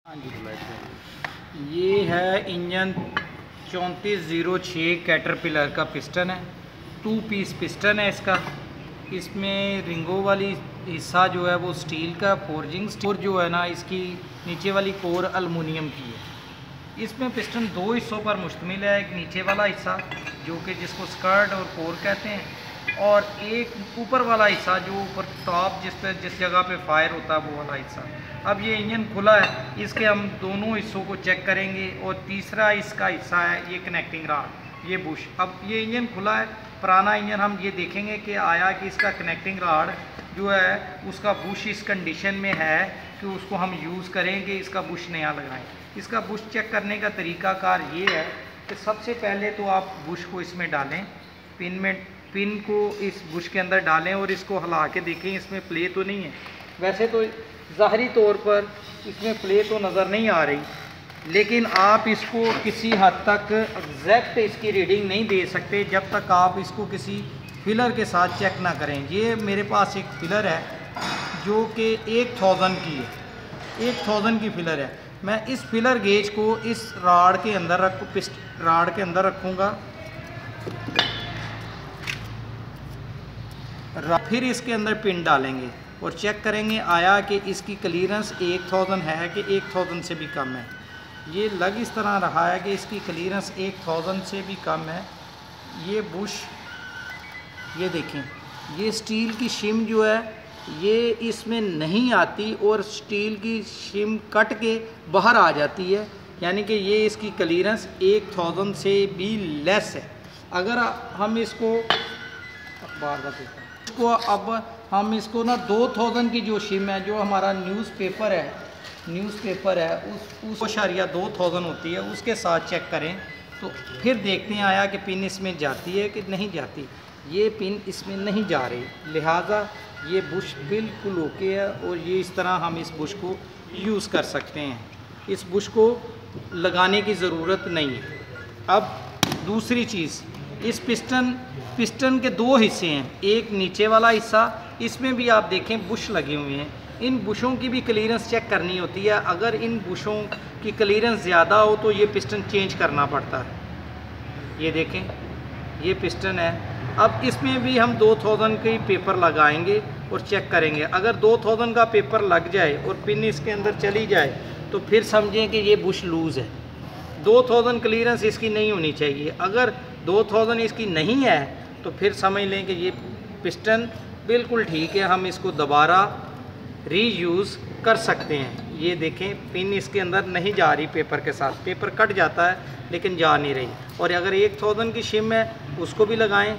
हाँ जी, ये है इंजन 3406 कैटरपिलर का पिस्टन है। 2 पीस पिस्टन है इसका। इसमें रिंगों वाली हिस्सा जो है वो स्टील का फोर्जिंग स्टोर जो है ना, इसकी नीचे वाली कोर अलमुनियम की है। इसमें पिस्टन 2 हिस्सों पर मुश्तमिल है। एक नीचे वाला हिस्सा जो कि जिसको स्कर्ट और कोर कहते हैं, और एक ऊपर वाला हिस्सा जो ऊपर टॉप जिस जगह पे फायर होता है वो वाला हिस्सा। अब ये इंजन खुला है, इसके हम दोनों हिस्सों को चेक करेंगे। और तीसरा इसका हिस्सा है ये कनेक्टिंग रॉड, ये बुश। अब ये इंजन खुला है, पुराना इंजन, हम ये देखेंगे कि आया कि इसका कनेक्टिंग रॉड जो है उसका बुश इस कंडीशन में है कि उसको हम यूज़ करेंगे, इसका बुश नया लगाएं। इसका बुश चेक करने का तरीकाकार ये है कि सबसे पहले तो आप बुश को इसमें डालें, पिन को इस बुश के अंदर डालें और इसको हिला के देखें इसमें प्ले तो नहीं है। वैसे तो ज़ाहरी तौर पर इसमें प्ले तो नज़र नहीं आ रही, लेकिन आप इसको किसी हद तक एग्जैक्ट इसकी रीडिंग नहीं दे सकते जब तक आप इसको किसी फिलर के साथ चेक ना करें। ये मेरे पास एक फिलर है जो कि 1000 की है, 1000 की फिलर है। मैं इस फिलर गेज को इस राड के अंदर रखूँगा, फिर इसके अंदर पिन डालेंगे और चेक करेंगे आया कि इसकी क्लीयरेंस 1000 है कि 1000 से भी कम है। ये लग इस तरह रहा है कि इसकी क्लीयरेंस 1000 से भी कम है। ये बुश, ये देखें, ये स्टील की शिम जो है ये इसमें नहीं आती और स्टील की शिम कट के बाहर आ जाती है, यानी कि ये इसकी क्लीयरेंस 1000 से भी लेस है। अगर हम इसको अब हम इसको ना 2000 की जो शिम है, जो हमारा न्यूज़पेपर है उस 2000 होती है, उसके साथ चेक करें तो फिर देखते हैं आया कि पिन इसमें जाती है कि नहीं जाती। ये पिन इसमें नहीं जा रही, लिहाजा ये बुश बिल्कुल ओके है और ये इस तरह हम इस बुश को यूज़ कर सकते हैं। इस बुश को लगाने की ज़रूरत नहीं है। अब दूसरी चीज़, इस पिस्टन के 2 हिस्से हैं, एक नीचे वाला हिस्सा, इसमें भी आप देखें बुश लगे हुए हैं। इन बुशों की भी क्लीयरेंस चेक करनी होती है। अगर इन बुशों की क्लीयरेंस ज़्यादा हो तो ये पिस्टन चेंज करना पड़ता है। ये देखें, ये पिस्टन है। अब इसमें भी हम 2000 के पेपर लगाएंगे और चेक करेंगे। अगर 2000 का पेपर लग जाए और पिन इसके अंदर चली जाए तो फिर समझें कि ये बुश लूज़ है। 2000 क्लीयरेंस इसकी नहीं होनी चाहिए। अगर 2000 इसकी नहीं है तो फिर समझ लें कि ये पिस्टन बिल्कुल ठीक है, हम इसको दोबारा रीयूज़ कर सकते हैं। ये देखें, पिन इसके अंदर नहीं जा रही पेपर के साथ, पेपर कट जाता है लेकिन जा नहीं रही। और अगर 1000 की शिम है उसको भी लगाएं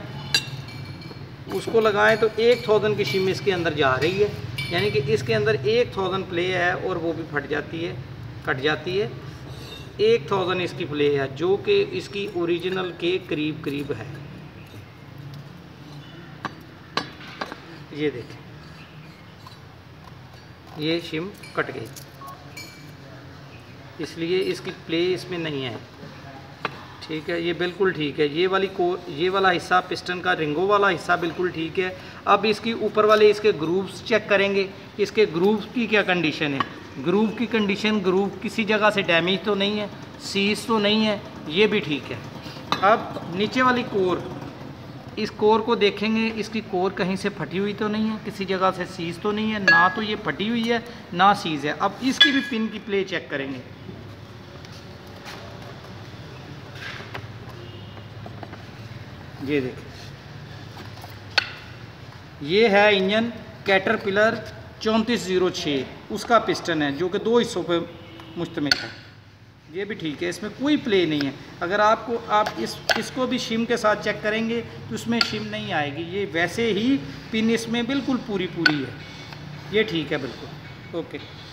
तो 1000 की शिम इसके अंदर जा रही है, यानी कि इसके अंदर 1000 प्ले है और वो भी कट जाती है। 1000 इसकी प्ले है जो कि इसकी ओरिजिनल के करीब है। ये देखें, ये शिम कट गई, इसलिए इसकी प्ले इसमें नहीं है। ठीक है, ये बिल्कुल ठीक है। ये वाला हिस्सा पिस्टन का रिंगो वाला हिस्सा बिल्कुल ठीक है। अब इसकी ऊपर वाले इसके ग्रूव्स चेक करेंगे, इसके ग्रूव्स की क्या कंडीशन है। ग्रूव की कंडीशन, ग्रूव किसी जगह से डैमेज तो नहीं है, सीज तो नहीं है, ये भी ठीक है। अब नीचे वाली कोर, इस कोर को देखेंगे, इसकी कोर कहीं से फटी हुई तो नहीं है, किसी जगह से सीज तो नहीं है, ना तो ये फटी हुई है ना सीज है। अब इसकी भी पिन की प्ले चेक करेंगे। ये देखें, ये है इंजन कैटरपिलर 3406, उसका पिस्टन है जो कि 2 हिस्सों पे मुश्तमिल है। ये भी ठीक है, इसमें कोई प्ले नहीं है। अगर आप इसको भी शिम के साथ चेक करेंगे तो इसमें शिम नहीं आएगी, ये वैसे ही पिन इसमें बिल्कुल पूरी है। ये ठीक है बिल्कुल ओके।